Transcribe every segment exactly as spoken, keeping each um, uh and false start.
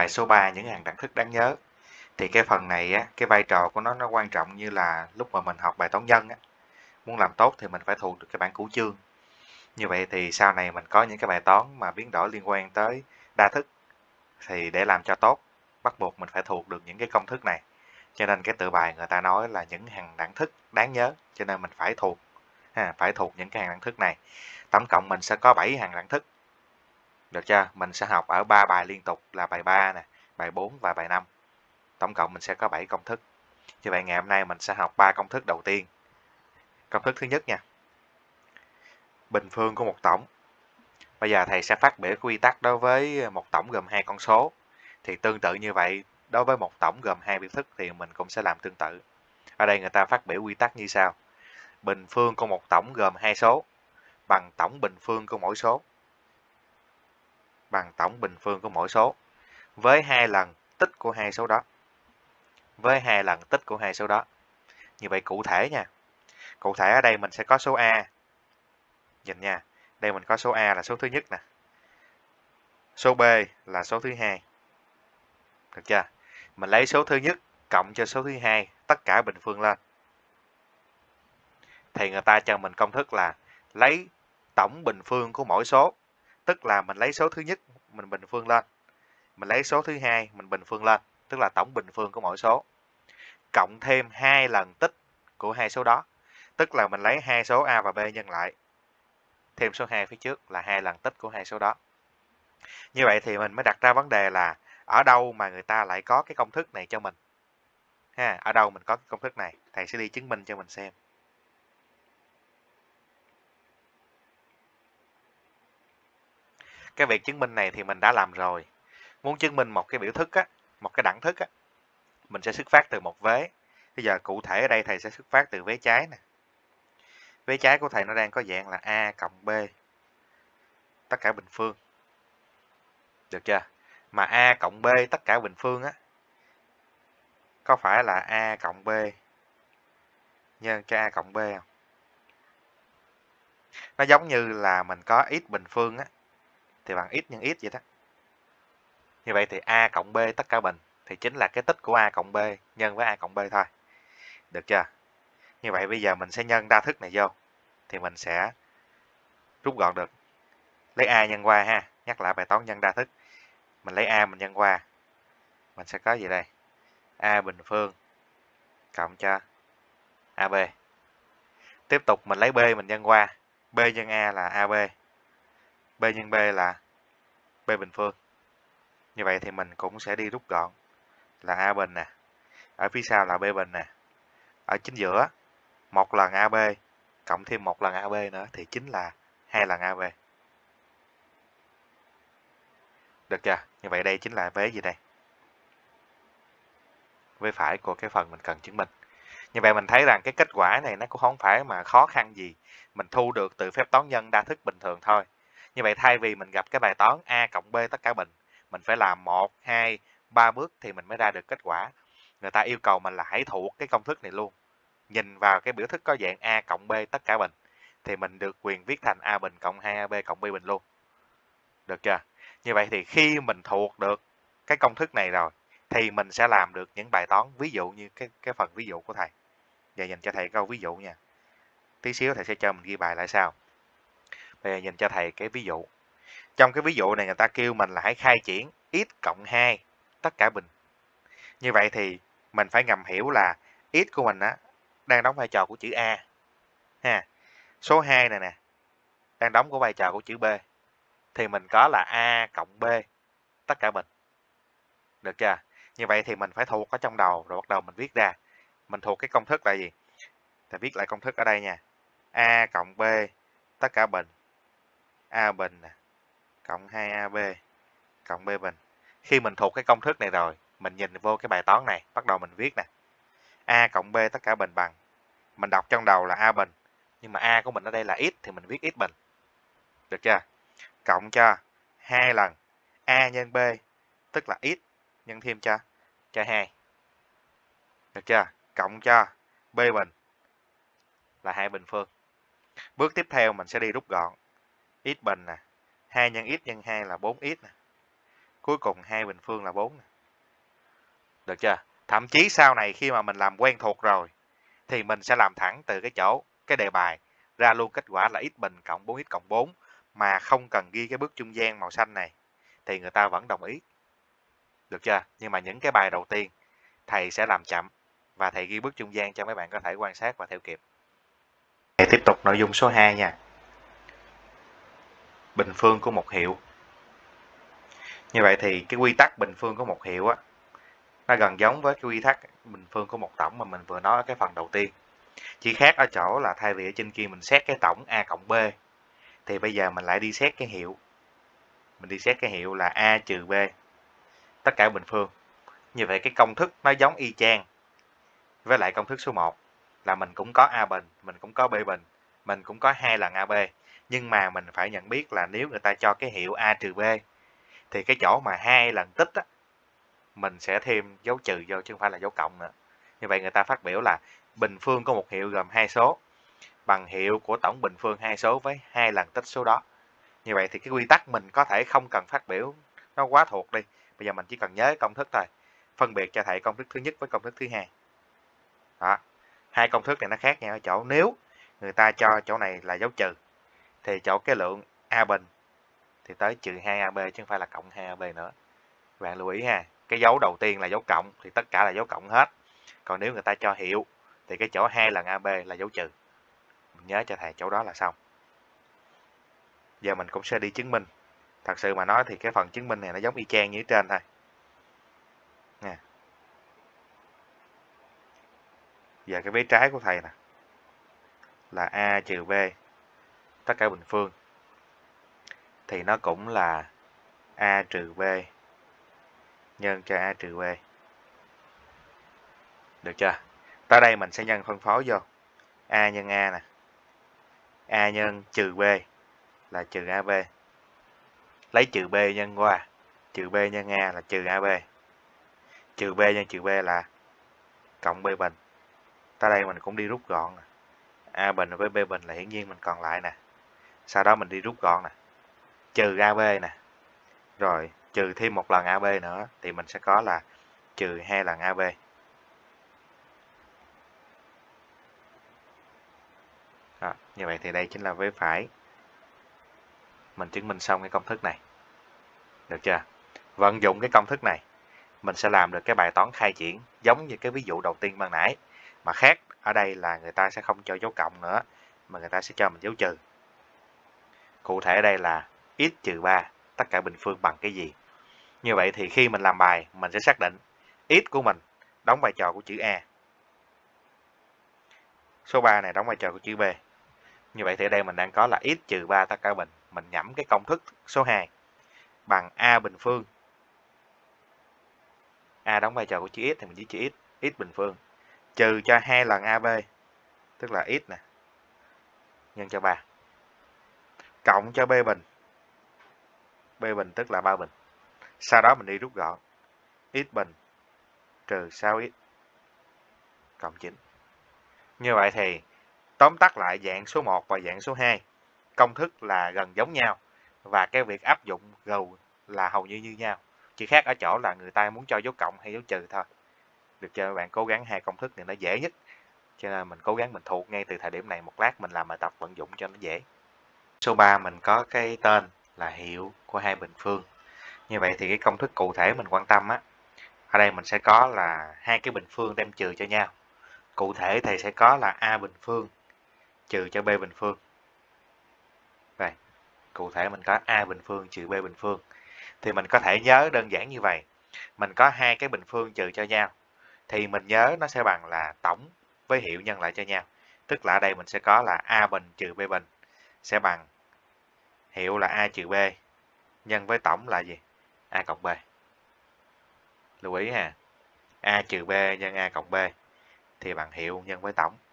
Bài số ba, những hàng đẳng thức đáng nhớ. Thì cái phần này á, cái vai trò của nó nó quan trọng như là lúc mà mình học bài toán nhân á, muốn làm tốt thì mình phải thuộc được cái bảng cửu chương. Như vậy thì sau này mình có những cái bài toán mà biến đổi liên quan tới đa thức, thì để làm cho tốt bắt buộc mình phải thuộc được những cái công thức này. Cho nên cái tựa bài người ta nói là những hàng đẳng thức đáng nhớ, cho nên mình phải thuộc ha, phải thuộc những cái hàng đẳng thức này. Tổng cộng mình sẽ có bảy hàng đẳng thức. Được chưa? Mình sẽ học ở ba bài liên tục là bài ba nè, bài bốn và bài năm. Tổng cộng mình sẽ có bảy công thức. Như vậy ngày hôm nay mình sẽ học ba công thức đầu tiên. Công thức thứ nhất nha. Bình phương của một tổng. Bây giờ thầy sẽ phát biểu quy tắc đối với một tổng gồm hai con số. Thì tương tự như vậy, đối với một tổng gồm hai biểu thức thì mình cũng sẽ làm tương tự. Ở đây người ta phát biểu quy tắc như sau. Bình phương của một tổng gồm hai số bằng tổng bình phương của mỗi số. Bằng tổng bình phương của mỗi số với hai lần tích của hai số đó. Với hai lần tích của hai số đó. Như vậy cụ thể nha. Cụ thể ở đây mình sẽ có số A. Nhìn nha. Đây mình có số A là số thứ nhất nè. Số B là số thứ hai. Được chưa? Mình lấy số thứ nhất cộng cho số thứ hai, tất cả bình phương lên. Thì người ta cho mình công thức là lấy tổng bình phương của mỗi số. Tức là mình lấy số thứ nhất mình bình phương lên. Mình lấy số thứ hai mình bình phương lên. Tức là tổng bình phương của mỗi số. Cộng thêm hai lần tích của hai số đó. Tức là mình lấy hai số A và B nhân lại. Thêm số hai phía trước là hai lần tích của hai số đó. Như vậy thì mình mới đặt ra vấn đề là ở đâu mà người ta lại có cái công thức này cho mình. Ha, ở đâu mình có cái công thức này. Thầy sẽ đi chứng minh cho mình xem. Cái việc chứng minh này thì mình đã làm rồi. Muốn chứng minh một cái biểu thức á, một cái đẳng thức á, mình sẽ xuất phát từ một vế. Bây giờ cụ thể ở đây thầy sẽ xuất phát từ vế trái nè. Vế trái của thầy nó đang có dạng là A cộng B. Tất cả bình phương. Được chưa? Mà A cộng B tất cả bình phương á, có phải là A cộng B nhân cho A cộng B không? Nó giống như là mình có x bình phương á, thì bằng x nhân x vậy đó. Như vậy thì A cộng B tất cả bình thì chính là cái tích của A cộng B nhân với A cộng B thôi. Được chưa? Như vậy bây giờ mình sẽ nhân đa thức này vô. Thì mình sẽ rút gọn được. Lấy A nhân qua ha. Nhắc lại bài toán nhân đa thức. Mình lấy A mình nhân qua. Mình sẽ có gì đây? A bình phương cộng cho a bê. Tiếp tục mình lấy B mình nhân qua. B nhân A là a bê. B nhân B là B bình phương. Như vậy thì mình cũng sẽ đi rút gọn là A bình nè. Ở phía sau là B bình nè. Ở chính giữa một lần a bê cộng thêm một lần a bê nữa thì chính là hai lần a bê. Được chưa? Như vậy đây chính là vế gì đây? Vế phải của cái phần mình cần chứng minh. Như vậy mình thấy rằng cái kết quả này nó cũng không phải mà khó khăn gì. Mình thu được từ phép toán nhân đa thức bình thường thôi. Như vậy thay vì mình gặp cái bài toán A cộng B tất cả bình, mình phải làm một, hai, ba bước thì mình mới ra được kết quả. Người ta yêu cầu mình là hãy thuộc cái công thức này luôn. Nhìn vào cái biểu thức có dạng A cộng B tất cả bình thì mình được quyền viết thành A bình cộng hai a bê cộng B bình luôn. Được chưa? Như vậy thì khi mình thuộc được cái công thức này rồi thì mình sẽ làm được những bài toán ví dụ như cái cái phần ví dụ của thầy. Giờ nhìn cho thầy câu ví dụ nha. Tí xíu thầy sẽ cho mình ghi bài lại sau. Bây giờ nhìn cho thầy cái ví dụ. Trong cái ví dụ này người ta kêu mình là hãy khai triển x cộng hai tất cả bình. Như vậy thì mình phải ngầm hiểu là x của mình á đang đóng vai trò của chữ A. Ha. Số hai này nè đang đóng của vai trò của chữ B. Thì mình có là A cộng B tất cả bình. Được chưa? Như vậy thì mình phải thuộc ở trong đầu rồi bắt đầu mình viết ra. Mình thuộc cái công thức là gì? Thầy viết lại công thức ở đây nha. A cộng B tất cả bình. A bình nè cộng hai a bê cộng B bình. Khi mình thuộc cái công thức này rồi, mình nhìn vô cái bài toán này, bắt đầu mình viết nè. A cộng B tất cả bình bằng. Mình đọc trong đầu là A bình, nhưng mà A của mình ở đây là x thì mình viết x bình. Được chưa? Cộng cho hai lần A nhân B, tức là x nhân thêm cho cho hai. Được chưa? Cộng cho B bình là hai bình phương. Bước tiếp theo mình sẽ đi rút gọn. X bình nè, hai nhân x nhân hai là bốn x nè. cuối cùng hai bình phương là bốn. Được chưa? Thậm chí sau này khi mà mình làm quen thuộc rồi thì mình sẽ làm thẳng từ cái chỗ cái đề bài ra luôn kết quả là x bình cộng bốn x cộng bốn mà không cần ghi cái bước trung gian màu xanh này thì người ta vẫn đồng ý. Được chưa? Nhưng mà những cái bài đầu tiên thầy sẽ làm chậm và thầy ghi bước trung gian cho mấy bạn có thể quan sát và theo kịp. Thầy tiếp tục nội dung số hai nha. Bình phương của một hiệu. Như vậy thì cái quy tắc bình phương của một hiệu á, nó gần giống với cái quy tắc bình phương của một tổng mà mình vừa nói ở cái phần đầu tiên. Chỉ khác ở chỗ là thay vì ở trên kia mình xét cái tổng A cộng B, thì bây giờ mình lại đi xét cái hiệu. Mình đi xét cái hiệu là A trừ B, tất cả bình phương. Như vậy cái công thức nó giống y chang với lại công thức số một là mình cũng có A bình, mình cũng có B bình, mình cũng có hai lần a bê. Nhưng mà mình phải nhận biết là nếu người ta cho cái hiệu A trừ B thì cái chỗ mà hai lần tích á, mình sẽ thêm dấu trừ vô chứ không phải là dấu cộng nữa. Như vậy người ta phát biểu là bình phương của một hiệu gồm hai số bằng hiệu của tổng bình phương hai số với hai lần tích số đó. Như vậy thì cái quy tắc mình có thể không cần phát biểu nó quá thuộc đi. Bây giờ mình chỉ cần nhớ công thức thôi. Phân biệt cho thầy công thức thứ nhất với công thức thứ hai. Đó. Hai công thức này nó khác nhau ở chỗ nếu người ta cho chỗ này là dấu trừ thì chỗ cái lượng A bình thì tới trừ hai a bê chứ không phải là cộng hai a bê nữa. Các bạn lưu ý ha. Cái dấu đầu tiên là dấu cộng thì tất cả là dấu cộng hết. Còn nếu người ta cho hiệu thì cái chỗ hai lần a bê là dấu trừ. Mình nhớ cho thầy chỗ đó là xong. Giờ mình cũng sẽ đi chứng minh. Thật sự mà nói thì cái phần chứng minh này nó giống y chang như ở trên thôi. Nè. Giờ cái vế trái của thầy nè là A trừ B tất cả bình phương thì nó cũng là A trừ B nhân cho A trừ B. Được chưa? Tới đây mình sẽ nhân phân phối vô. A nhân A nè. A nhân trừ B là trừ a bê. Lấy trừ B nhân qua. Trừ B nhân A là trừ a bê. Trừ B nhân trừ B là cộng B bình. Tới đây mình cũng đi rút gọn nè. A bình với B bình là hiển nhiên mình còn lại nè. Sau đó mình đi rút gọn nè. Trừ a bê nè. Rồi trừ thêm một lần a bê nữa thì mình sẽ có là trừ hai lần a bê. Đó, như vậy thì đây chính là vế phải. Mình chứng minh xong cái công thức này. Được chưa? Vận dụng cái công thức này, mình sẽ làm được cái bài toán khai triển giống như cái ví dụ đầu tiên ban nãy. Mà khác ở đây là người ta sẽ không cho dấu cộng nữa, mà người ta sẽ cho mình dấu trừ. Cụ thể ở đây là x trừ ba, tất cả bình phương bằng cái gì? Như vậy thì khi mình làm bài, mình sẽ xác định x của mình đóng vai trò của chữ A. Số ba này đóng vai trò của chữ B. Như vậy thì ở đây mình đang có là x trừ ba tất cả bình. Mình nhẩm cái công thức số hai bằng A bình phương. A đóng vai trò của chữ x thì mình viết chữ x, x bình phương. Trừ cho hai lần a bê, tức là x nè, nhân cho ba. Cộng cho B bình. B bình tức là ba bình. Sau đó mình đi rút gọn. X bình trừ sáu x cộng chín. Như vậy thì tóm tắt lại dạng số một và dạng số hai. Công thức là gần giống nhau. Và cái việc áp dụng gầu là hầu như như nhau. Chỉ khác ở chỗ là người ta muốn cho dấu cộng hay dấu trừ thôi. Được chưa các bạn? Cố gắng hai công thức này nó dễ nhất. Cho nên mình cố gắng mình thuộc ngay từ thời điểm này. Một lát mình làm bài tập vận dụng cho nó dễ. Số ba mình có cái tên là hiệu của hai bình phương. Như vậy thì cái công thức cụ thể mình quan tâm á, ở đây mình sẽ có là hai cái bình phương đem trừ cho nhau. Cụ thể thầy sẽ có là A bình phương trừ cho B bình phương. Đây, cụ thể mình có A bình phương trừ B bình phương. Thì mình có thể nhớ đơn giản như vậy. Mình có hai cái bình phương trừ cho nhau. Thì mình nhớ nó sẽ bằng là tổng với hiệu nhân lại cho nhau. Tức là ở đây mình sẽ có là A bình trừ B bình sẽ bằng hiệu là A trừ B nhân với tổng là gì? A cộng B. Lưu ý ha. A trừ B nhân A cộng B thì bằng hiệu nhân với tổng.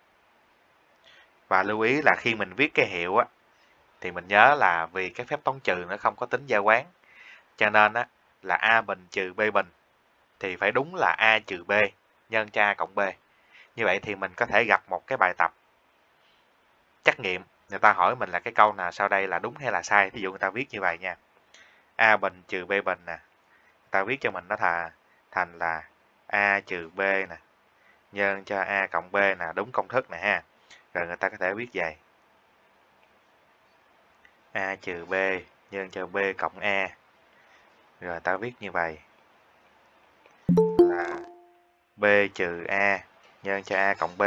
Và lưu ý là khi mình viết cái hiệu á, thì mình nhớ là vì cái phép toán trừ nó không có tính gia quán. Cho nên á, là A bình trừ B bình thì phải đúng là A trừ B nhân cho A cộng B. Như vậy thì mình có thể gặp một cái bài tập trắc nghiệm. Người ta hỏi mình là cái câu nào sau đây là đúng hay là sai. Ví dụ người ta viết như vậy nha. A bình trừ B bình nè Ta viết cho mình nó thà thành là a trừ b nè nhân cho a cộng b nè, đúng công thức nè ha. Rồi người ta có thể viết vậy. A trừ b nhân cho b cộng a. Rồi ta viết như vậy là b trừ a nhân cho a cộng b.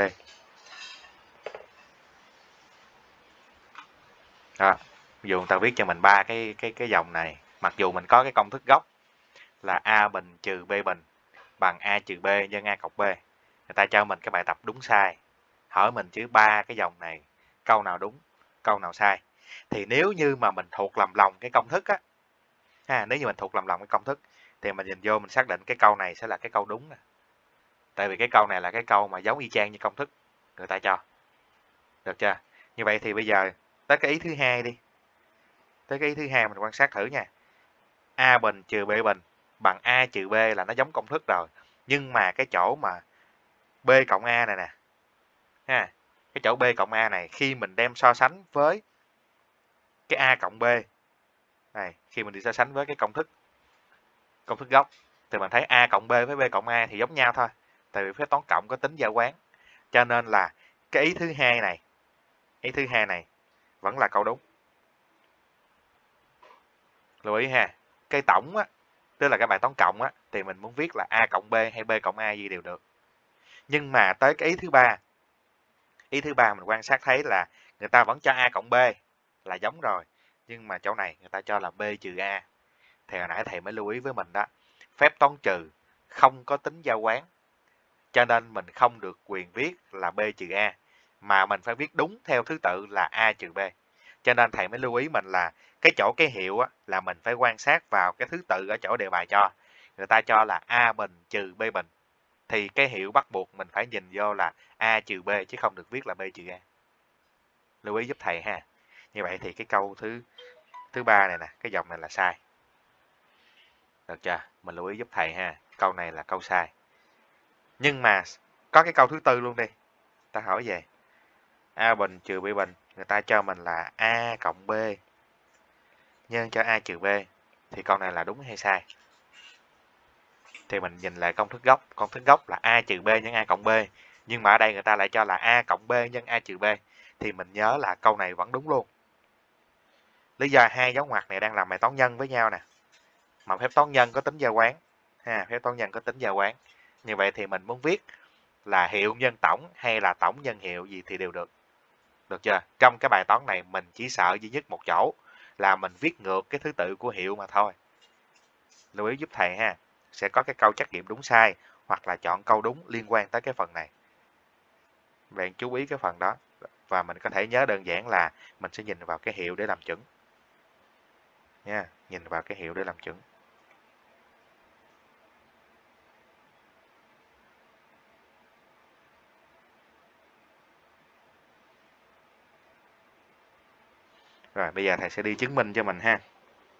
Đó, ví dụ người ta viết cho mình ba cái cái cái dòng này, mặc dù mình có cái công thức gốc là a bình trừ b bình bằng a trừ b nhân a cộng b. Người ta cho mình cái bài tập đúng sai, hỏi mình chứ ba cái dòng này câu nào đúng, câu nào sai. Thì nếu như mà mình thuộc lầm lòng cái công thức á, ha, nếu như mình thuộc lầm lòng cái công thức thì mình nhìn vô mình xác định cái câu này sẽ là cái câu đúng nè. Tại vì cái câu này là cái câu mà giống y chang như công thức người ta cho. Được chưa? Như vậy thì bây giờ tới cái ý thứ hai đi. Tới cái ý thứ hai mình quan sát thử nha. A bình trừ B bình bằng A trừ B là nó giống công thức rồi. Nhưng mà cái chỗ mà B cộng A này nè. Ha, cái chỗ B cộng A này khi mình đem so sánh với cái A cộng B. Này, khi mình đi so sánh với cái công thức công thức gốc thì mình thấy A cộng B với B cộng A thì giống nhau thôi. Tại vì phép toán cộng có tính giao quán. Cho nên là cái ý thứ hai này, ý thứ hai này vẫn là câu đúng. Lưu ý ha, cái tổng á, tức là cái bài toán cộng á, thì mình muốn viết là A cộng B hay B cộng A gì đều được. Nhưng mà tới cái ý thứ ba, ý thứ ba mình quan sát thấy là người ta vẫn cho A cộng B là giống rồi. Nhưng mà chỗ này người ta cho là B trừ A. Thì hồi nãy thầy mới lưu ý với mình đó, phép toán trừ không có tính giao quán. Cho nên mình không được quyền viết là B trừ A, mà mình phải viết đúng theo thứ tự là A trừ B. Cho nên thầy mới lưu ý mình là cái chỗ cái hiệu á, là mình phải quan sát vào cái thứ tự ở chỗ đề bài cho. Người ta cho là A bình trừ B bình. Thì cái hiệu bắt buộc mình phải nhìn vô là A trừ B chứ không được viết là B trừ A. Lưu ý giúp thầy ha. Như vậy thì cái câu thứ thứ ba này nè, cái dòng này là sai. Được chưa? Mình lưu ý giúp thầy ha. Câu này là câu sai. Nhưng mà có cái câu thứ tư luôn đi. Ta hỏi về A bình trừ B bình, người ta cho mình là A cộng B nhân cho A trừ B. Thì câu này là đúng hay sai? Thì mình nhìn lại công thức gốc. Công thức gốc là A trừ B nhân A cộng B. Nhưng mà ở đây người ta lại cho là A cộng B nhân A trừ B. Thì mình nhớ là câu này vẫn đúng luôn. Lý do hai dấu ngoặc này đang làm bài toán nhân với nhau nè. Mà phép toán nhân có tính giao quán. Ha, phép toán nhân có tính giao quán. Như vậy thì mình muốn viết là hiệu nhân tổng hay là tổng nhân hiệu gì thì đều được. Được chưa? Trong cái bài toán này mình chỉ sợ duy nhất một chỗ là mình viết ngược cái thứ tự của hiệu mà thôi. Lưu ý giúp thầy ha. Sẽ có cái câu trắc nghiệm đúng sai hoặc là chọn câu đúng liên quan tới cái phần này. Bạn chú ý cái phần đó. Và mình có thể nhớ đơn giản là mình sẽ nhìn vào cái hiệu để làm chuẩn. Nha, nhìn vào cái hiệu để làm chuẩn. Rồi bây giờ thầy sẽ đi chứng minh cho mình ha.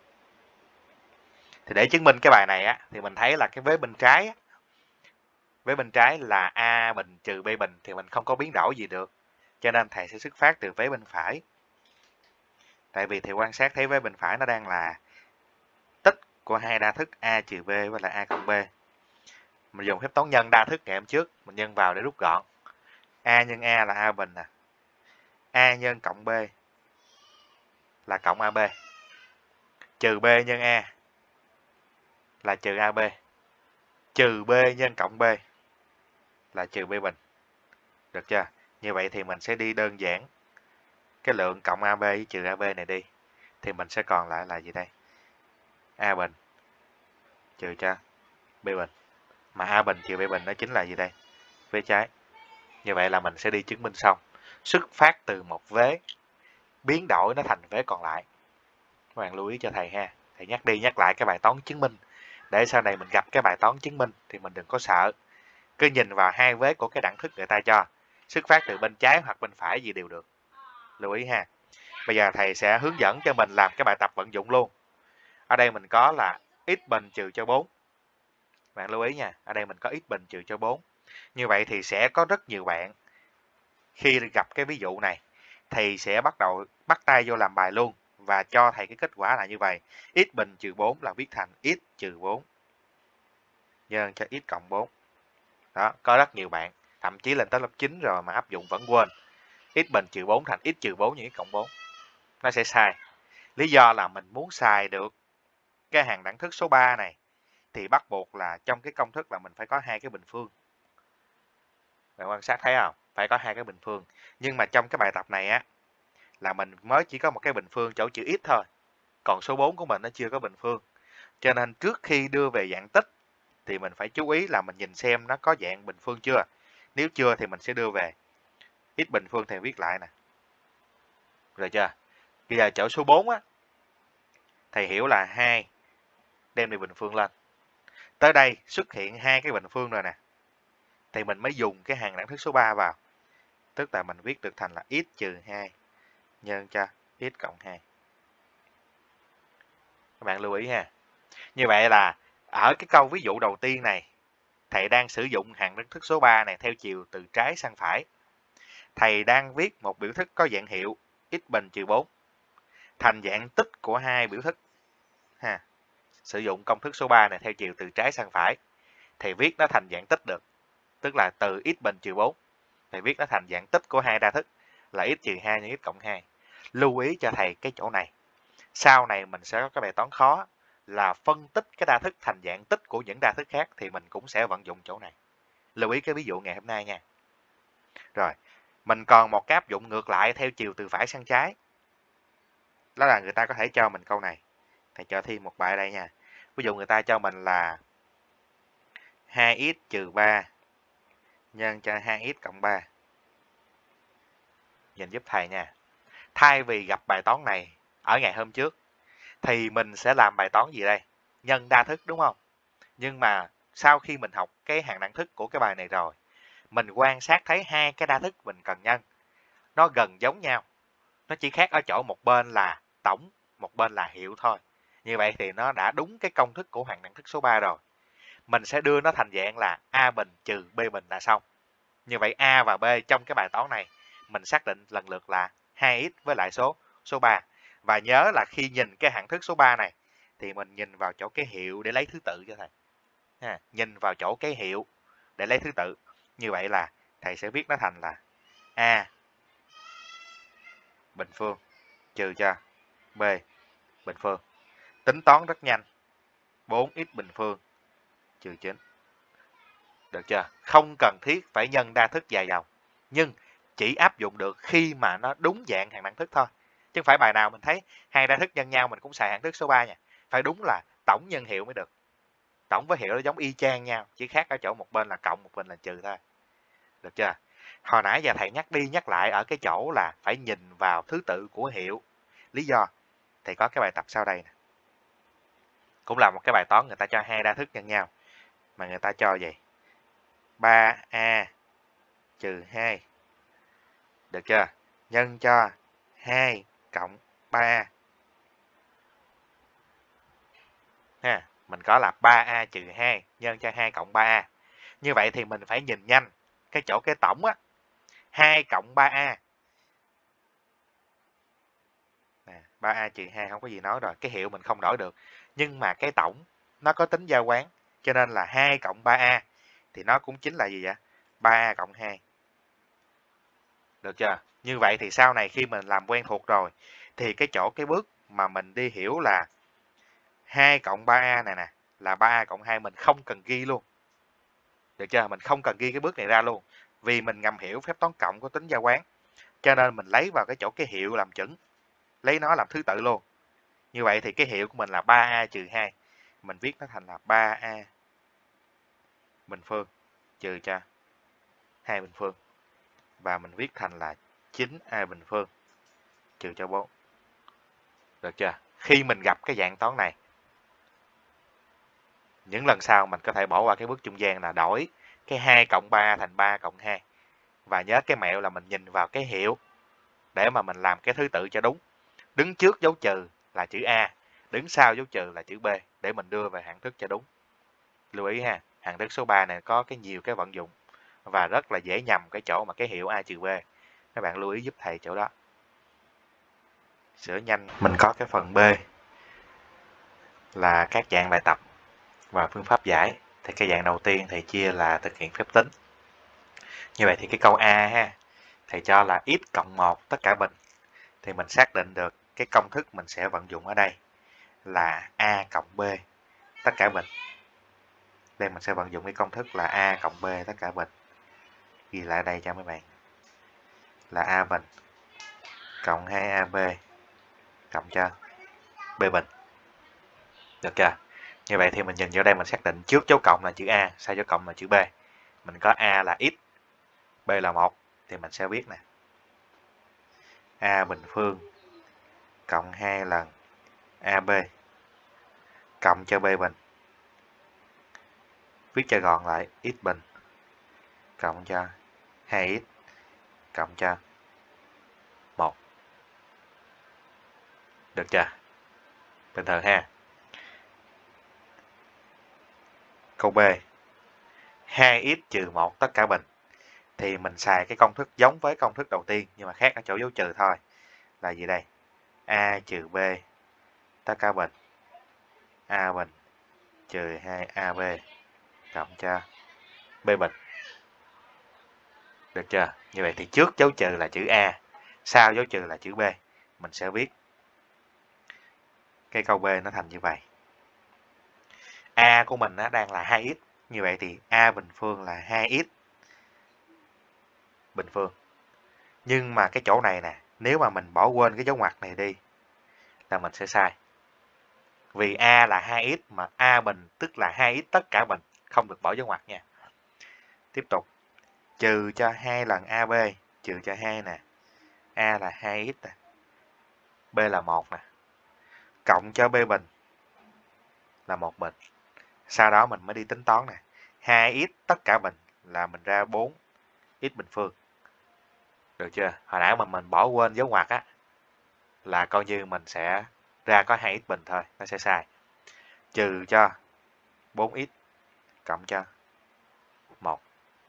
Thì để chứng minh cái bài này á, thì mình thấy là cái vế bên trái á, vế bên trái là A bình trừ B bình thì mình không có biến đổi gì được. Cho nên thầy sẽ xuất phát từ vế bên phải. Tại vì thầy quan sát thấy vế bên phải nó đang là tích của hai đa thức A trừ B với lại A cộng B. Mình dùng phép toán nhân đa thức ngày hôm trước, mình nhân vào để rút gọn. A nhân A là A bình nè. A nhân cộng B là cộng A B. Trừ B nhân A là trừ A B. Trừ B nhân cộng B là trừ B bình. Được chưa? Như vậy thì mình sẽ đi đơn giản cái lượng cộng A B với trừ A B này đi. Thì mình sẽ còn lại là gì đây? A bình trừ cho B bình. Mà A bình trừ B bình nó chính là gì đây? Vế trái. Như vậy là mình sẽ đi chứng minh xong. Xuất phát từ một vế, biến đổi nó thành vế còn lại. Các bạn lưu ý cho thầy ha. Thầy nhắc đi nhắc lại cái bài toán chứng minh. Để sau này mình gặp cái bài toán chứng minh thì mình đừng có sợ. Cứ nhìn vào hai vế của cái đẳng thức người ta cho. Xuất phát từ bên trái hoặc bên phải gì đều được. Lưu ý ha. Bây giờ thầy sẽ hướng dẫn cho mình làm cái bài tập vận dụng luôn. Ở đây mình có là x bình trừ cho bốn. Bạn lưu ý nha. Ở đây mình có x bình trừ cho bốn. Như vậy thì sẽ có rất nhiều bạn khi gặp cái ví dụ này thì sẽ bắt đầu bắt tay vô làm bài luôn và cho thầy cái kết quả là như vậy. X bình trừ bốn là viết thành x trừ bốn. nhân cho x cộng bốn. Đó, có rất nhiều bạn thậm chí lên tới lớp chín rồi mà áp dụng vẫn quên x bình trừ bốn thành x trừ bốn nhân x cộng bốn. Nó sẽ sai. Lý do là mình muốn xài được cái hàng đẳng thức số ba này thì bắt buộc là trong cái công thức là mình phải có hai cái bình phương. Bạn quan sát thấy không? Phải có hai cái bình phương. Nhưng mà trong cái bài tập này á là mình mới chỉ có một cái bình phương chỗ chữ x thôi. Còn số bốn của mình nó chưa có bình phương. Cho nên trước khi đưa về dạng tích thì mình phải chú ý là mình nhìn xem nó có dạng bình phương chưa. Nếu chưa thì mình sẽ đưa về. X bình phương thì viết lại nè. Rồi chưa? Bây giờ chỗ số bốn á, thầy hiểu là hai đem đi bình phương lên. Tới đây xuất hiện hai cái bình phương rồi nè. Thì mình mới dùng cái hàng đẳng thức số ba vào. Tức là mình viết được thành là x trừ hai nhân cho x cộng hai. Các bạn lưu ý ha. Như vậy là ở cái câu ví dụ đầu tiên này, thầy đang sử dụng hàng đẳng thức số ba này theo chiều từ trái sang phải. Thầy đang viết một biểu thức có dạng hiệu x bình trừ bốn thành dạng tích của hai biểu thức. Ha. Sử dụng công thức số ba này theo chiều từ trái sang phải. Thầy viết nó thành dạng tích được. Tức là từ x bình trừ bốn. Thầy viết nó thành dạng tích của hai đa thức là x trừ hai nhân x cộng hai. Lưu ý cho thầy cái chỗ này. Sau này mình sẽ có cái bài toán khó là phân tích cái đa thức thành dạng tích của những đa thức khác thì mình cũng sẽ vận dụng chỗ này. Lưu ý cái ví dụ ngày hôm nay nha. Rồi, mình còn một cái áp dụng ngược lại theo chiều từ phải sang trái. Đó là người ta có thể cho mình câu này. Thầy cho thêm một bài ở đây nha. Ví dụ người ta cho mình là hai x trừ ba nhân cho hai x cộng ba. Nhìn giúp thầy nha. Thay vì gặp bài toán này ở ngày hôm trước thì mình sẽ làm bài toán gì đây? Nhân đa thức đúng không? Nhưng mà sau khi mình học cái hàng đẳng thức của cái bài này rồi, mình quan sát thấy hai cái đa thức mình cần nhân nó gần giống nhau. Nó chỉ khác ở chỗ một bên là tổng, một bên là hiệu thôi. Như vậy thì nó đã đúng cái công thức của hàng đẳng thức số ba rồi. Mình sẽ đưa nó thành dạng là A bình trừ B bình là xong. Như vậy A và B trong cái bài toán này mình xác định lần lượt là hai x với lại số số ba. Và nhớ là khi nhìn cái hạng thức số ba này thì mình nhìn vào chỗ cái hiệu để lấy thứ tự cho thầy. Ha, nhìn vào chỗ cái hiệu để lấy thứ tự. Như vậy là thầy sẽ viết nó thành là A bình phương trừ cho B bình phương. Tính toán rất nhanh. bốn x bình phương trừ chín. Được chưa? Không cần thiết phải nhân đa thức dài dòng. Nhưng chỉ áp dụng được khi mà nó đúng dạng hàng đẳng thức thôi. Chứ không phải bài nào mình thấy hai đa thức nhân nhau mình cũng xài hạng thức số ba nha. Phải đúng là tổng nhân hiệu mới được. Tổng với hiệu nó giống y chang nhau. Chỉ khác ở chỗ một bên là cộng, một bên là trừ thôi. Được chưa? Hồi nãy giờ thầy nhắc đi nhắc lại ở cái chỗ là phải nhìn vào thứ tự của hiệu. Lý do thầy có cái bài tập sau đây nè. Cũng là một cái bài toán người ta cho hai đa thức nhân nhau. Mà người ta cho gì? ba a trừ hai. Được chưa? Nhân cho hai cộng ba. Ha, mình có là ba a trừ hai nhân cho hai cộng ba a. Như vậy thì mình phải nhìn nhanh cái chỗ cái tổng á. hai cộng ba a. Nè, ba a trừ hai không có gì nói rồi, cái hiệu mình không đổi được. Nhưng mà cái tổng nó có tính giao quán, cho nên là hai cộng ba a thì nó cũng chính là gì vậy? ba a cộng hai. Được chưa? Như vậy thì sau này khi mình làm quen thuộc rồi thì cái chỗ cái bước mà mình đi hiểu là hai cộng ba a này nè là ba a cộng hai mình không cần ghi luôn. Được chưa? Mình không cần ghi cái bước này ra luôn. Vì mình ngầm hiểu phép toán cộng có tính giao quán. Cho nên mình lấy vào cái chỗ cái hiệu làm chuẩn. Lấy nó làm thứ tự luôn. Như vậy thì cái hiệu của mình là ba a trừ hai. Mình viết nó thành là ba a bình phương trừ cho hai bình phương. Và mình viết thành là chín a bình phương trừ cho bốn. Được chưa? Khi mình gặp cái dạng toán này, những lần sau mình có thể bỏ qua cái bước trung gian là đổi cái hai cộng ba thành ba cộng hai. Và nhớ cái mẹo là mình nhìn vào cái hiệu để mà mình làm cái thứ tự cho đúng. Đứng trước dấu trừ là chữ A, đứng sau dấu trừ là chữ B để mình đưa về hạng thức cho đúng. Lưu ý ha, hạng thức số ba này có cái nhiều cái vận dụng và rất là dễ nhầm cái chỗ mà cái hiệu A trừ B. Các bạn lưu ý giúp thầy chỗ đó. Sửa nhanh, mình có cái phần B là các dạng bài tập và phương pháp giải. Thì cái dạng đầu tiên thầy chia là thực hiện phép tính. Như vậy thì cái câu A ha, thầy cho là x cộng một tất cả bình. Thì mình xác định được cái công thức mình sẽ vận dụng ở đây là A cộng B tất cả bình. Đây mình sẽ vận dụng cái công thức là A cộng B tất cả bình. Ghi lại đây cho mấy bạn. Là A bình cộng hai A B cộng cho B bình. Được chưa? Như vậy thì mình nhìn vô đây mình xác định trước dấu cộng là chữ A, sau dấu cộng là chữ B. Mình có A là x, B là một thì mình sẽ viết nè. A bình phương cộng hai lần a bê cộng cho B bình. Viết cho gọn lại x bình cộng cho hai x cộng cho một. Được chưa? Bình thường ha. Câu B. hai x trừ một tất cả bình. Thì mình xài cái công thức giống với công thức đầu tiên nhưng mà khác ở chỗ dấu trừ thôi. Là gì đây? A trừ B tất cả bình. A bình trừ hai A B cộng cho B bình. Được chưa? Như vậy thì trước dấu trừ là chữ A, sau dấu trừ là chữ B. Mình sẽ viết cái câu B nó thành như vậy. A của mình nó đang là hai x. Như vậy thì A bình phương là hai x bình phương. Nhưng mà cái chỗ này nè, nếu mà mình bỏ quên cái dấu ngoặc này đi là mình sẽ sai. Vì A là hai x mà A bình tức là hai x tất cả bình, không được bỏ dấu ngoặc nha. Tiếp tục. Trừ cho hai lần A B, trừ cho hai nè. A là hai x nè. B là một nè. Cộng cho B bình là một bình. Sau đó mình mới đi tính toán nè. hai x tất cả bình là mình ra bốn x bình phương. Được chưa? Hồi nãy mà mình bỏ quên dấu ngoặc á là coi như mình sẽ ra có hai x bình thôi, nó sẽ sai. Trừ cho bốn x cộng cho một.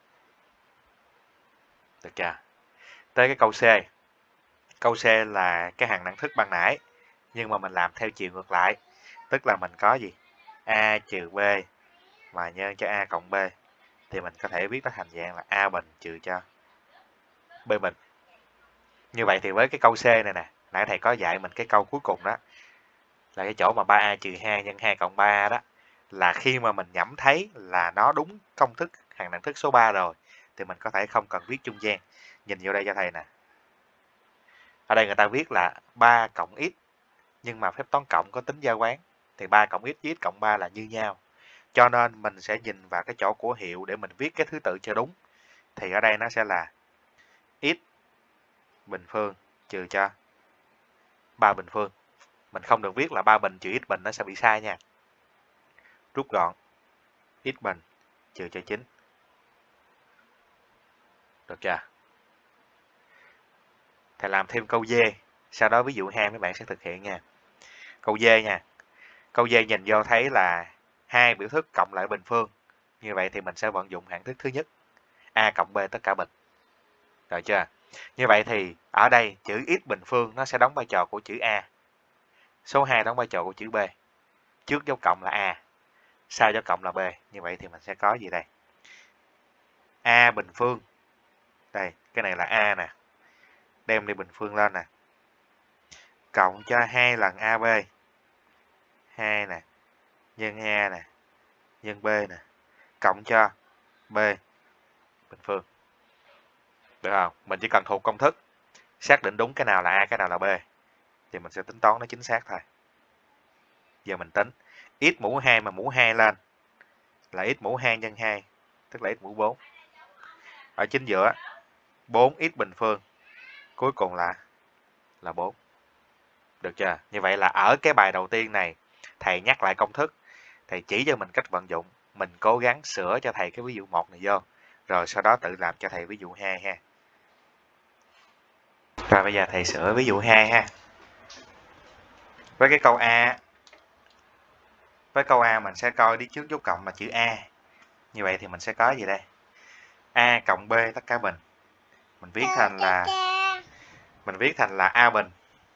Được chưa? Tới cái câu C. Câu C là cái hàng đẳng thức ban nãy, nhưng mà mình làm theo chiều ngược lại. Tức là mình có gì? A trừ B mà nhân cho A cộng B. Thì mình có thể viết nó thành dạng là A bình trừ cho B bình. Như vậy thì với cái câu C này nè, nãy thầy có dạy mình cái câu cuối cùng đó, là cái chỗ mà ba A trừ hai nhân hai cộng ba A đó, là khi mà mình nhẩm thấy là nó đúng công thức hàng đẳng thức số ba rồi, thì mình có thể không cần viết trung gian. Nhìn vô đây cho thầy nè. Ở đây người ta viết là ba cộng x, nhưng mà phép toán cộng có tính gia quán, thì ba cộng x với x cộng ba là như nhau. Cho nên mình sẽ nhìn vào cái chỗ của hiệu để mình viết cái thứ tự cho đúng. Thì ở đây nó sẽ là x bình phương trừ cho ba bình phương. Mình không được viết là ba bình trừ x bình, nó sẽ bị sai nha. Rút gọn x bình trừ cho chín. Được chưa? Thầy làm thêm câu D, sau đó ví dụ hai mấy bạn sẽ thực hiện nha. Câu D nha. Câu D nhìn vô thấy là hai biểu thức cộng lại bình phương. Như vậy thì mình sẽ vận dụng hạng thức thứ nhất, A cộng B tất cả bình. Được chưa? Như vậy thì ở đây chữ x bình phương nó sẽ đóng vai trò của chữ A. Số hai đóng vai trò của chữ B. Trước dấu cộng là A, sau dấu cộng là B. Như vậy thì mình sẽ có gì đây? A bình phương. Đây, cái này là A nè. Đem đi bình phương lên nè. Cộng cho hai lần A B. hai nè. Nhân A nè. Nhân B nè. Cộng cho B bình phương. Được không? Mình chỉ cần thuộc công thức, xác định đúng cái nào là A, cái nào là B, thì mình sẽ tính toán nó chính xác thôi. Giờ mình tính. X mũ hai mà mũ hai lên là x mũ hai nhân hai, tức là x mũ bốn. Ở chính giữa bốn x bình phương, cuối cùng là là bốn. Được chưa? Như vậy là ở cái bài đầu tiên này thầy nhắc lại công thức, thầy chỉ cho mình cách vận dụng, mình cố gắng sửa cho thầy cái ví dụ một này vô, rồi sau đó tự làm cho thầy ví dụ hai ha. Rồi bây giờ thầy sửa ví dụ hai ha. Với cái câu A, với câu A mình sẽ coi đi trước dấu cộng là chữ A. Như vậy thì mình sẽ có gì đây? A cộng B tất cả bình. Mình viết thành là mình viết thành là A bình.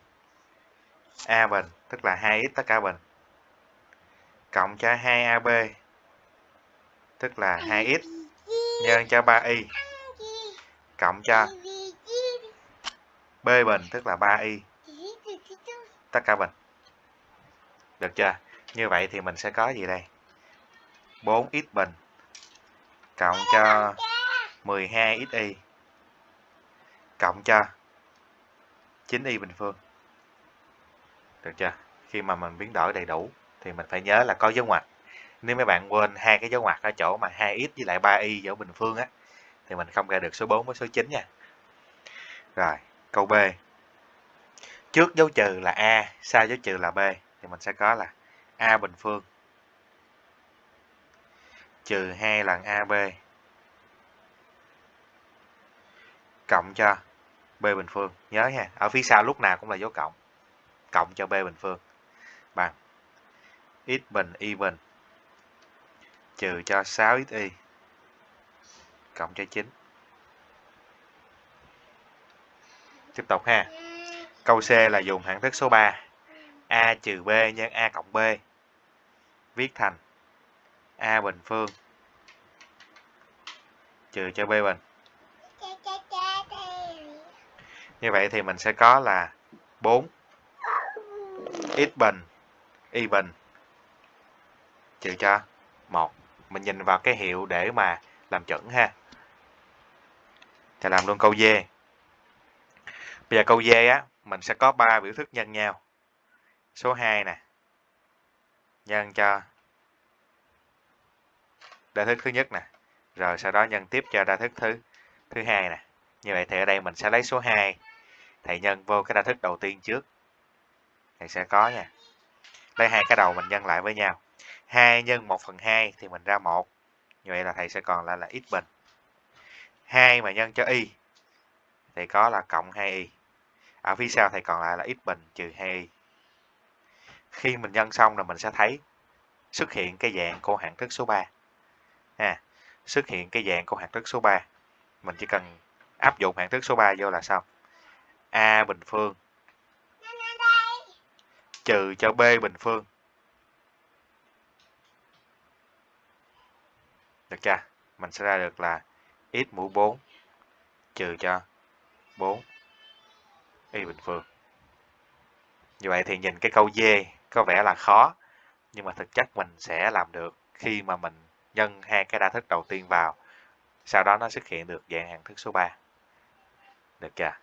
A bình tức là hai x tất cả bình. Cộng cho hai A B tức là hai x nhân cho ba y cộng cho b bình tức là ba y tất cả bình. Được chưa? Như vậy thì mình sẽ có gì đây? bốn x bình cộng cho mười hai x y cộng cho chín y bình phương. Được chưa? Khi mà mình biến đổi đầy đủ thì mình phải nhớ là có dấu ngoặc. Nếu mấy bạn quên hai cái dấu ngoặc ở chỗ mà hai x với lại ba y ở bình phương á thì mình không ra được số bốn với số chín nha. Rồi, câu B. Trước dấu trừ là A, sau dấu trừ là B thì mình sẽ có là A bình phương trừ hai lần a bê cộng cho B bình phương. Nhớ nha, ở phía sau lúc nào cũng là dấu cộng. Cộng cho B bình phương bằng x bình y bình trừ cho sáu x y cộng cho chín. Tiếp tục ha. Câu C là dùng hạng thức số ba. A trừ B nhân A cộng B. Viết thành A bình phương trừ cho B bình. Như vậy thì mình sẽ có là bốn x bình y bình trừ cho một. Mình nhìn vào cái hiệu để mà làm chuẩn ha. Thì làm luôn câu D. Bây giờ câu D á, mình sẽ có ba biểu thức nhân nhau. Số hai nè, nhân cho đa thức thứ nhất nè, rồi sau đó nhân tiếp cho đa thức thứ thứ hai nè. Như vậy thì ở đây mình sẽ lấy số hai, thầy nhân vô cái đa thức đầu tiên trước. Thầy sẽ có nha. Lấy hai cái đầu mình nhân lại với nhau. hai nhân một phần hai thì mình ra một. Như vậy là thầy sẽ còn lại là x bình. hai mà nhân cho y thì có là cộng hai y. Ở phía sau thầy còn lại là x bình trừ hai y. Khi mình nhân xong là mình sẽ thấy xuất hiện cái dạng của hạng thức số ba. À, xuất hiện cái dạng của hạng thức số ba. Mình chỉ cần áp dụng hạng thức số ba vô là xong. A bình phương trừ cho B bình phương. Được chưa? Mình sẽ ra được là x mũ bốn trừ cho bốn y bình phương. Như vậy thì nhìn cái câu D có vẻ là khó, nhưng mà thực chất mình sẽ làm được khi mà mình nhân hai cái đa thức đầu tiên vào. Sau đó nó xuất hiện được dạng hạng thức số ba. Được chưa?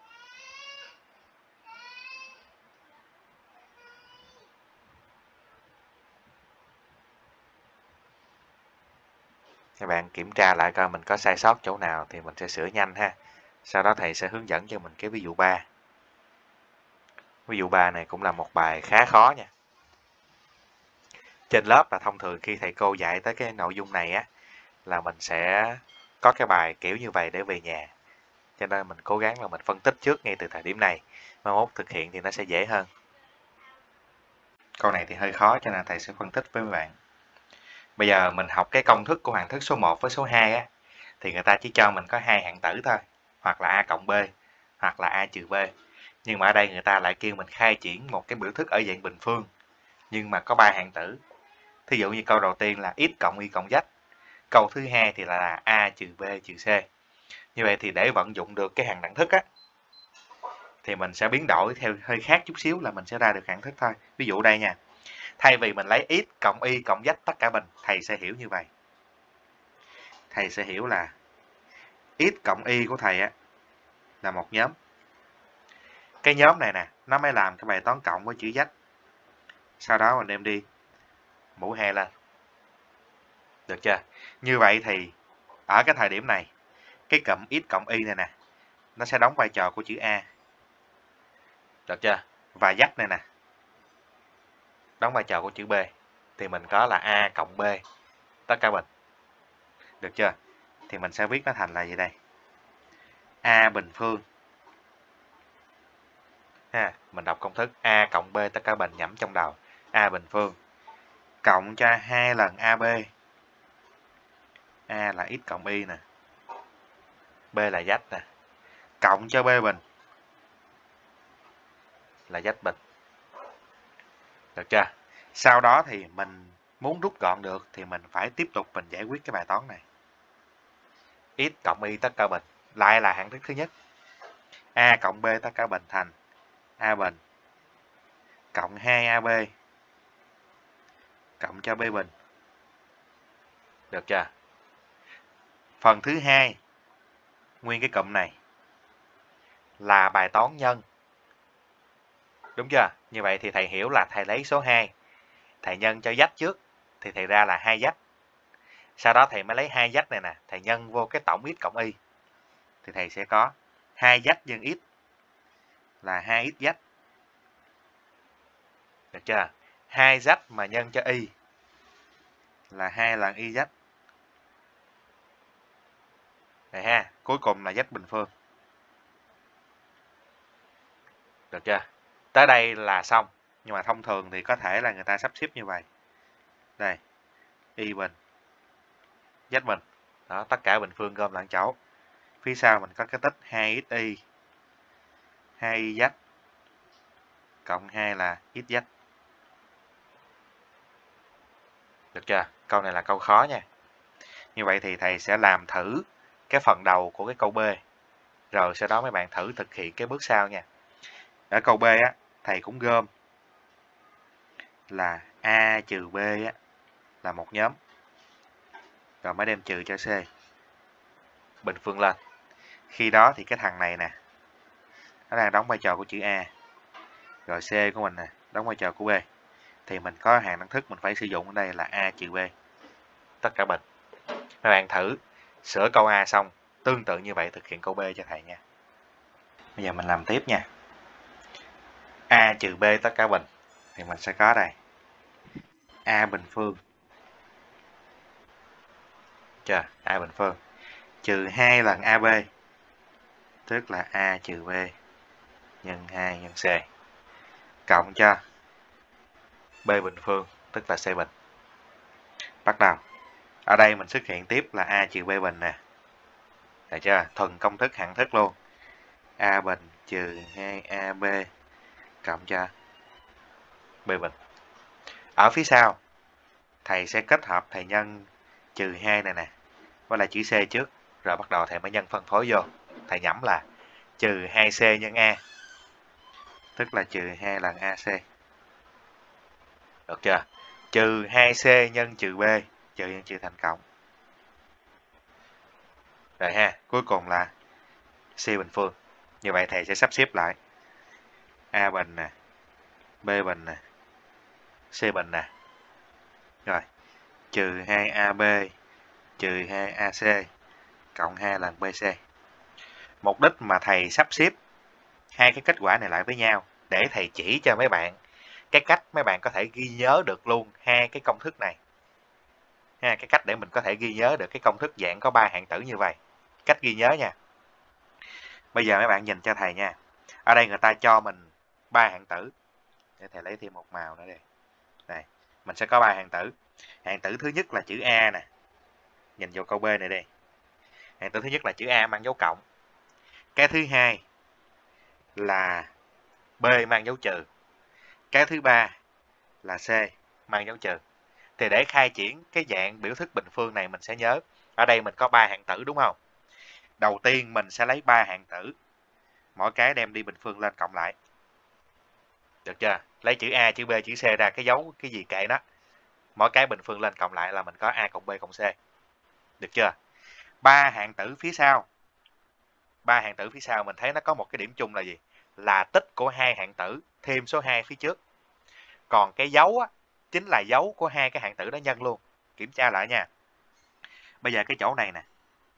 Các bạn kiểm tra lại coi mình có sai sót chỗ nào thì mình sẽ sửa nhanh ha. Sau đó thầy sẽ hướng dẫn cho mình cái ví dụ ba. Ví dụ ba này cũng là một bài khá khó nha. Trên lớp là thông thường khi thầy cô dạy tới cái nội dung này á là mình sẽ có cái bài kiểu như vậy để về nhà. Cho nên mình cố gắng là mình phân tích trước ngay từ thời điểm này. Mai mốt thực hiện thì nó sẽ dễ hơn. Câu này thì hơi khó cho nên thầy sẽ phân tích với các bạn. Bây giờ mình học cái công thức của hạng thức số một với số hai á, thì người ta chỉ cho mình có hai hạng tử thôi, hoặc là A cộng B, hoặc là A trừ B. Nhưng mà ở đây người ta lại kêu mình khai triển một cái biểu thức ở dạng bình phương, nhưng mà có ba hạng tử. Thí dụ như câu đầu tiên là x cộng y cộng z, câu thứ hai thì là A trừ B trừ C. Như vậy thì để vận dụng được cái hạng đẳng thức á, thì mình sẽ biến đổi theo hơi khác chút xíu là mình sẽ ra được hạng thức thôi. Ví dụ đây nha. Thay vì mình lấy x cộng y cộng z tất cả bình, thầy sẽ hiểu như vậy. Thầy sẽ hiểu là x cộng y của thầy á là một nhóm. Cái nhóm này nè, nó mới làm cái bài toán cộng với chữ z. Sau đó mình đem đi mũ hai lên. Được chưa? Như vậy thì ở cái thời điểm này, cái cụm x cộng y này nè, nó sẽ đóng vai trò của chữ A. Được chưa? Và z này nè, đóng vai trò của chữ B. Thì mình có là A cộng B tất cả bình. Được chưa? Thì mình sẽ viết nó thành là gì đây? A bình phương. Ha, mình đọc công thức A cộng B tất cả bình nhẩm trong đầu. A bình phương cộng cho hai lần a bê. A là x cộng y nè. B là z nè. Cộng cho B bình là z bình. Được chưa? Sau đó thì mình Muốn rút gọn được thì mình phải tiếp tục mình giải quyết cái bài toán này. X cộng y tất cả bình lại là hạng thức thứ nhất. A cộng B tất cả bình thành A bình cộng hai A B cộng cho B bình. Được chưa? Phần thứ hai, nguyên cái cụm này là bài toán nhân. Đúng chưa? Như vậy thì thầy hiểu là thầy lấy số hai, thầy nhân cho dách trước thì thầy ra là hai dách. Sau đó thầy mới lấy hai dách này nè, thầy nhân vô cái tổng x cộng y. Thì thầy sẽ có hai dách nhân x là hai x dách. Được chưa? hai dách mà nhân cho y là hai lần y dách. Này ha, cuối cùng là dách bình phương. Được chưa? Tới đây là xong. Nhưng mà thông thường thì có thể là người ta sắp xếp như vậy. Đây, y bình, dách bình. Đó, tất cả bình phương gom lại chỗ. Phía sau mình có cái tích hai x y, hai y dách, cộng hai là x dách. Được chưa? Câu này là câu khó nha. Như vậy thì thầy sẽ làm thử cái phần đầu của cái câu B. Rồi sau đó mấy bạn thử thực hiện cái bước sau nha. Ở câu B á, thầy cũng gom là A trừ B á, là một nhóm. Rồi mới đem trừ cho C. Bình phương lên. Khi đó thì cái thằng này nè, nó đang đóng vai trò của chữ A. Rồi C của mình nè, đóng vai trò của B. Thì mình có hàng đẳng thức mình phải sử dụng ở đây là A trừ B. Tất cả bình. Các bạn thử sửa câu A xong, tương tự như vậy thực hiện câu B cho thầy nha. Bây giờ mình làm tiếp nha. A trừ B tất cả bình. Thì mình sẽ có đây. A bình phương. Chưa? A bình phương. Trừ hai lần A B. Tức là A trừ B nhân hai nhân C. Cộng cho B bình phương. Tức là C bình. Bắt đầu. Ở đây mình xuất hiện tiếp là A trừ B bình nè. Được chưa? Thuần công thức hạng thức luôn. A bình trừ hai A B cộng cho B bình. Ở phía sau, thầy sẽ kết hợp thầy nhân trừ hai này nè, với lại chữ C trước. Rồi bắt đầu thầy mới nhân phân phối vô. Thầy nhẩm là trừ hai C nhân A. Tức là trừ hai lần A C. Được chưa? Trừ hai C nhân trừ B. Trừ nhân trừ thành cộng. Rồi ha, cuối cùng là C bình phương. Như vậy thầy sẽ sắp xếp lại. A bình nè, B bình nè, C bình nè. Rồi, trừ hai A B, trừ hai A C, cộng hai lần B C. Mục đích mà thầy sắp xếp hai cái kết quả này lại với nhau để thầy chỉ cho mấy bạn cái cách mấy bạn có thể ghi nhớ được luôn hai cái công thức này. Ha, cái cách để mình có thể ghi nhớ được cái công thức dạng có ba hạng tử như vậy. Cách ghi nhớ nha. Bây giờ mấy bạn nhìn cho thầy nha. Ở đây người ta cho mình ba hạng tử. Để thầy lấy thêm một màu nữa đây. Đây, mình sẽ có ba hạng tử. Hạng tử thứ nhất là chữ A nè. Nhìn vô câu B này đi. Hạng tử thứ nhất là chữ A mang dấu cộng. Cái thứ hai là B mang dấu trừ. Cái thứ ba là C mang dấu trừ. Thì để khai triển cái dạng biểu thức bình phương này mình sẽ nhớ. Ở đây mình có ba hạng tử đúng không? Đầu tiên mình sẽ lấy ba hạng tử. Mỗi cái đem đi bình phương lên cộng lại. Được chưa? Lấy chữ A, chữ B, chữ C ra, cái dấu cái gì kệ đó. Mỗi cái bình phương lên cộng lại là mình có A cộng B cộng C. Được chưa? Ba hạng tử phía sau. Ba hạng tử phía sau mình thấy nó có một cái điểm chung là gì? Là tích của hai hạng tử thêm số hai phía trước. Còn cái dấu á, chính là dấu của hai cái hạng tử đó nhân luôn. Kiểm tra lại nha. Bây giờ cái chỗ này nè.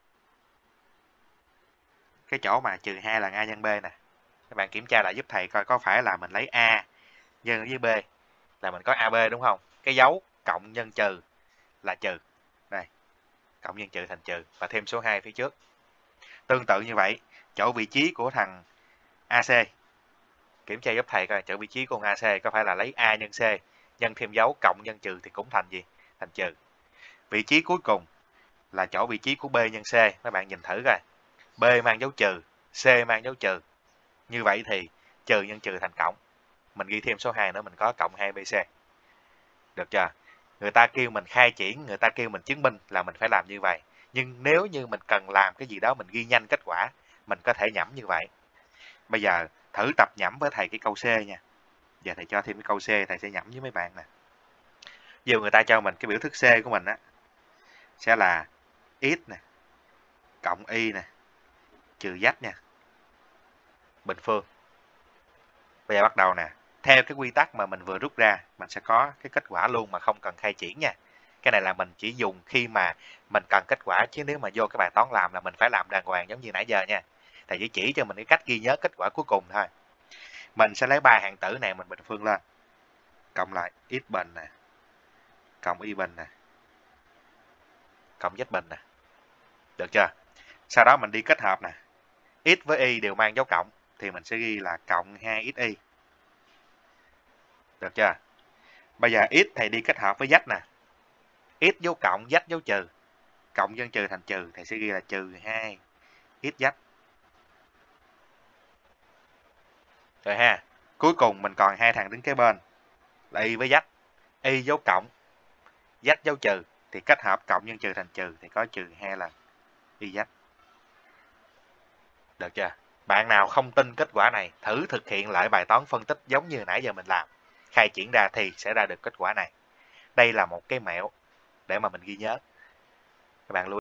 Cái chỗ mà trừ hai lần A nhân B nè. Các bạn kiểm tra lại giúp thầy coi có phải là mình lấy A nhân với B là mình có A B đúng không? Cái dấu cộng nhân trừ là trừ. Đây. Cộng nhân trừ thành trừ và thêm số hai phía trước. Tương tự như vậy, chỗ vị trí của thằng A C. Kiểm tra giúp thầy coi chỗ vị trí của A C có phải là lấy A nhân C nhân thêm dấu cộng nhân trừ thì cũng thành gì? Thành trừ. Vị trí cuối cùng là chỗ vị trí của B nhân C. Các bạn nhìn thử coi. B mang dấu trừ, C mang dấu trừ. Như vậy thì trừ nhân trừ thành cộng. Mình ghi thêm số hai nữa mình có cộng hai B C. Được chưa? Người ta kêu mình khai triển, người ta kêu mình chứng minh là mình phải làm như vậy. Nhưng nếu như mình cần làm cái gì đó mình ghi nhanh kết quả, mình có thể nhẩm như vậy. Bây giờ thử tập nhẩm với thầy cái câu C nha. Giờ thầy cho thêm cái câu C, thầy sẽ nhẩm với mấy bạn nè. Dù người ta cho mình cái biểu thức C của mình á sẽ là x nè cộng y nè trừ z nha, bình phương. Bây giờ bắt đầu nè, theo cái quy tắc mà mình vừa rút ra, mình sẽ có cái kết quả luôn mà không cần khai triển nha. Cái này là mình chỉ dùng khi mà mình cần kết quả, chứ nếu mà vô cái bài toán làm là mình phải làm đàng hoàng giống như nãy giờ nha. Thầy chỉ chỉ cho mình cái cách ghi nhớ kết quả cuối cùng thôi. Mình sẽ lấy ba hạng tử này mình bình phương lên, cộng lại x bình nè, cộng y bình nè, cộng z bình nè. Được chưa? Sau đó mình đi kết hợp nè. X với y đều mang dấu cộng thì mình sẽ ghi là cộng hai x y. Được chưa? Bây giờ x thầy đi kết hợp với z nè. X dấu cộng, z dấu trừ. Cộng nhân trừ thành trừ, thầy sẽ ghi là trừ hai x z. Rồi ha. Cuối cùng mình còn hai thằng đứng kế bên là y với z. Y dấu cộng, z dấu trừ thì kết hợp cộng nhân trừ thành trừ thì có trừ hai lần y z. Được chưa? Bạn nào không tin kết quả này, thử thực hiện lại bài toán phân tích giống như nãy giờ mình làm. Khai triển ra thì sẽ ra được kết quả này. Đây là một cái mẹo để mà mình ghi nhớ. Các bạn lưu ý.